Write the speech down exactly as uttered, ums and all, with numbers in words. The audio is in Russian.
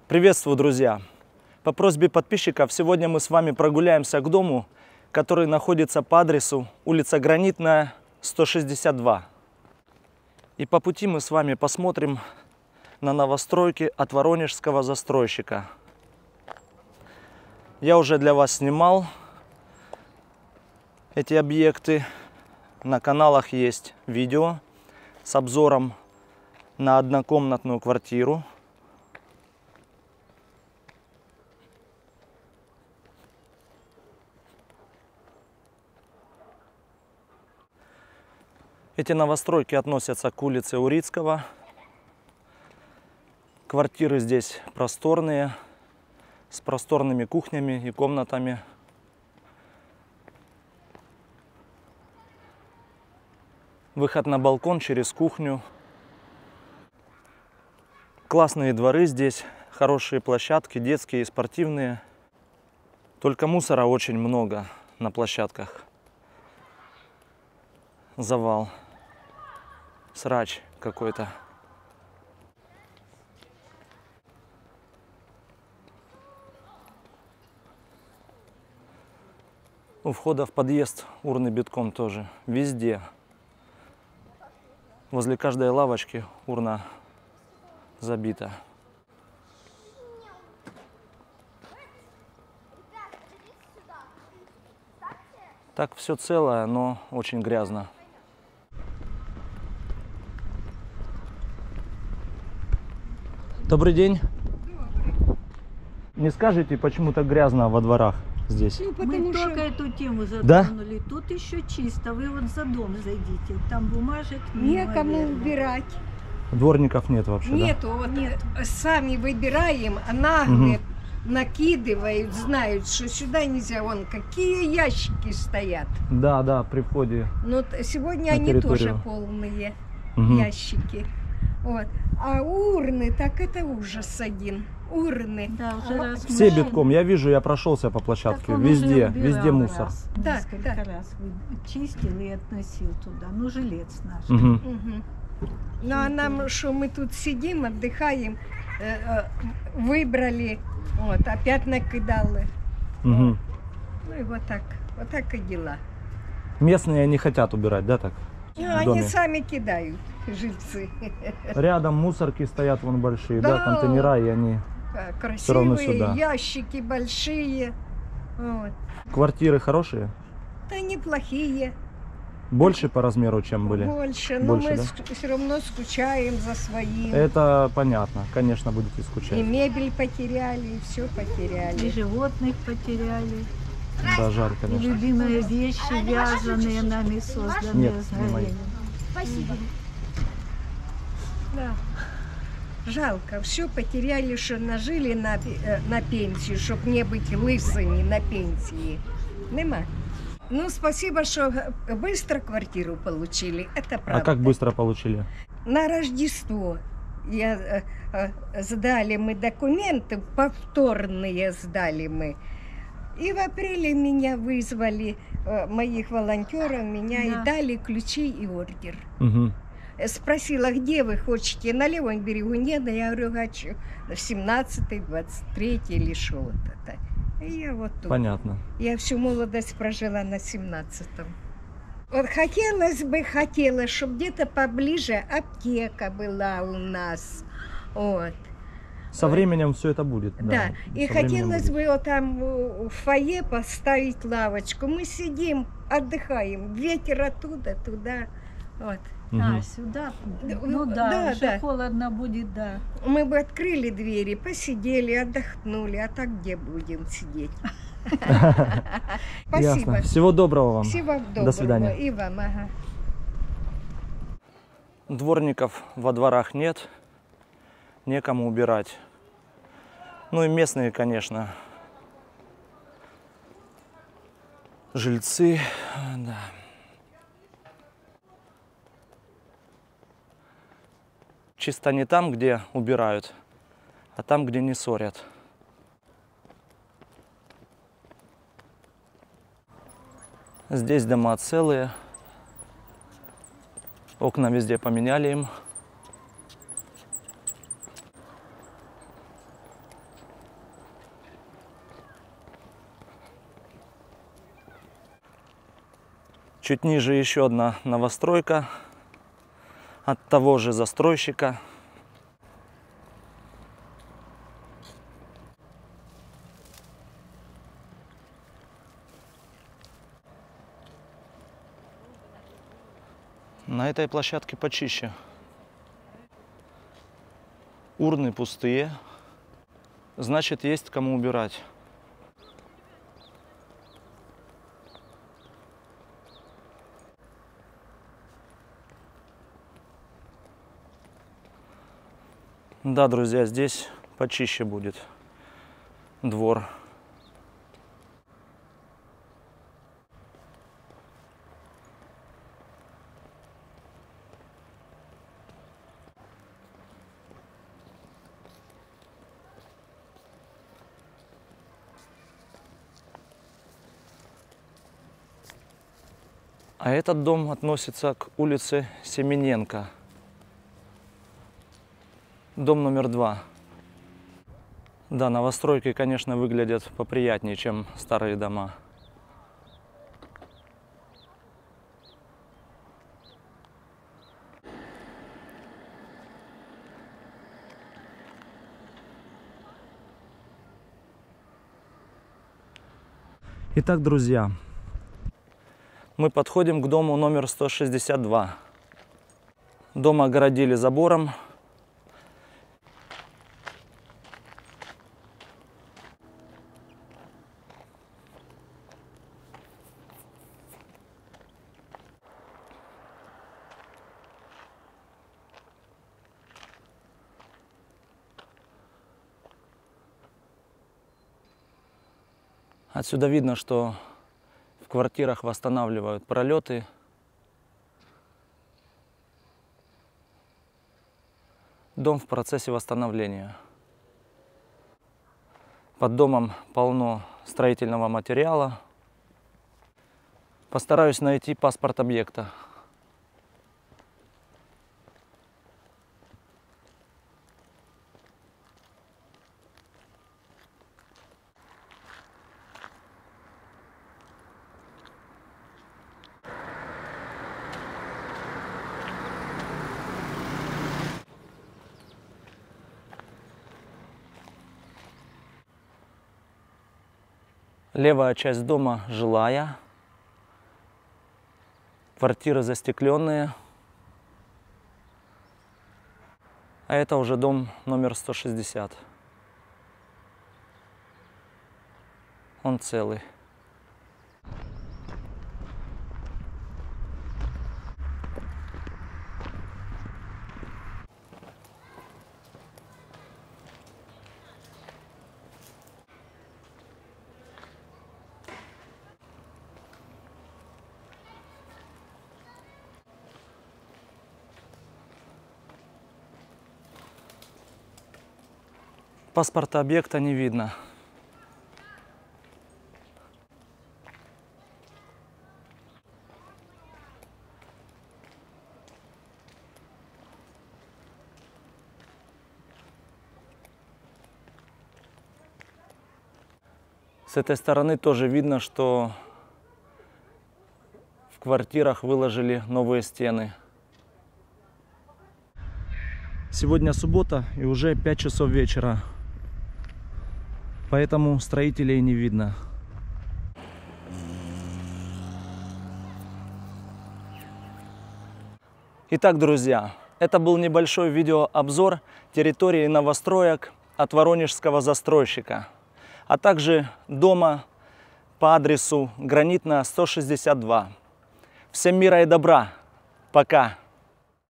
Приветствую, друзья! По просьбе подписчиков сегодня мы с вами прогуляемся к дому, который находится по адресу улица Гранитная, сто шестьдесят два. И по пути мы с вами посмотрим на новостройки от воронежского застройщика. Я уже для вас снимал эти объекты. На каналах есть видео с обзором на однокомнатную квартиру. Эти новостройки относятся к улице Урицкого. Квартиры здесь просторные, с просторными кухнями и комнатами. Выход на балкон через кухню. Классные дворы здесь, хорошие площадки, детские и спортивные. Только мусора очень много на площадках. Завал. Срач какой-то. У входа в подъезд урны битком тоже. Везде. Возле каждой лавочки урна забита. Так все целое, но очень грязно. Добрый день. Не скажете, почему так грязно во дворах здесь? Ну, мы что... только эту тему затронули. Да? Тут еще чисто. Вы вот за дом зайдите. Там бумажек некому убирать. Дворников нет вообще, нету, да? Вот нет. Сами выбираем, а наглые угу. накидывают, знают, что сюда нельзя. Вон какие ящики стоят. Да, да, при входе. Ну, сегодня они территорию. Тоже полные угу. ящики. Вот. А урны, так это ужас один. Урны. Да, уже а, раз все мы... битком. Я вижу, я прошелся по площадке. Везде, везде мусор. Раз, да, несколько да. раз чистил и относил туда. Ну, жилец наш. Угу. Угу. Ну, а нам, что мы тут сидим, отдыхаем, э, э, выбрали, вот, опять накидали. Угу. Вот. Ну и вот так, вот так и дела. Местные не хотят убирать, да, так? Ну, они сами кидают, жильцы. Рядом мусорки стоят вон большие, да, да контейнера, и они красивые, все равно сюда. Ящики большие. Вот. Квартиры хорошие? Да неплохие. Больше по размеру, чем были? Больше, но Больше, мы да? все равно скучаем за своим. Это понятно, конечно, будете скучать. И мебель потеряли, и все потеряли. И животных потеряли. Да, жаль, конечно. И любимые вещи, вязаные нами созданные. Нет, не мои. Спасибо. Да. Жалко, все потеряли, что нажили на, на пенсию, чтобы не быть лысыми на пенсии. Нема. Ну, спасибо, что быстро квартиру получили. Это правда. А как быстро получили? На Рождество. Я, э, э, сдали мы документы, повторные сдали мы. И в апреле меня вызвали, э, моих волонтеров, меня да. и дали ключи и ордер. Угу. Спросила, где вы хотите, на левом берегу? Нет, я говорю, хочу в семнадцатый, двадцать третий или что-то. И я вот тут. Понятно. Я всю молодость прожила на семнадцатом. Вот хотелось бы, хотелось, чтобы где-то поближе аптека была у нас. Вот. Со временем все это будет. Да, да. И хотелось будет. бы вот там в фойе поставить лавочку. Мы сидим, отдыхаем. Ветер оттуда, туда. Вот. Угу. А, сюда? Ну да, да уже да. холодно будет, да. Мы бы открыли двери, посидели, отдохнули. А так где будем сидеть? Спасибо. Всего доброго вам. Всего доброго. До свидания. И вам, ага. Дворников во дворах нет. Некому убирать. Ну и местные, конечно. Жильцы. Да. Чисто не там, где убирают, а там, где не ссорят. Здесь дома целые. Окна везде поменяли им. Чуть ниже еще одна новостройка от того же застройщика. На этой площадке почище. Урны пустые, значит, есть кому убирать. Да, друзья, здесь почище будет двор. А этот дом относится к улице Семененко. Дом номер два. Да, новостройки, конечно, выглядят поприятнее, чем старые дома. Итак, друзья, мы подходим к дому номер сто шестьдесят два. Дом огородили забором. Отсюда видно, что в квартирах восстанавливают пролеты. Дом в процессе восстановления. Под домом полно строительного материала. Постараюсь найти паспорт объекта. Левая часть дома жилая, квартиры застекленные, а это уже дом номер сто шестьдесят. Он целый. Паспорта объекта не видно. С этой стороны тоже видно, что в квартирах выложили новые стены. Сегодня суббота и уже пять часов вечера. Поэтому строителей не видно. Итак, друзья, это был небольшой видеообзор территории новостроек от воронежского застройщика, а также дома по адресу Гранитная, сто шестьдесят два. Всем мира и добра. Пока.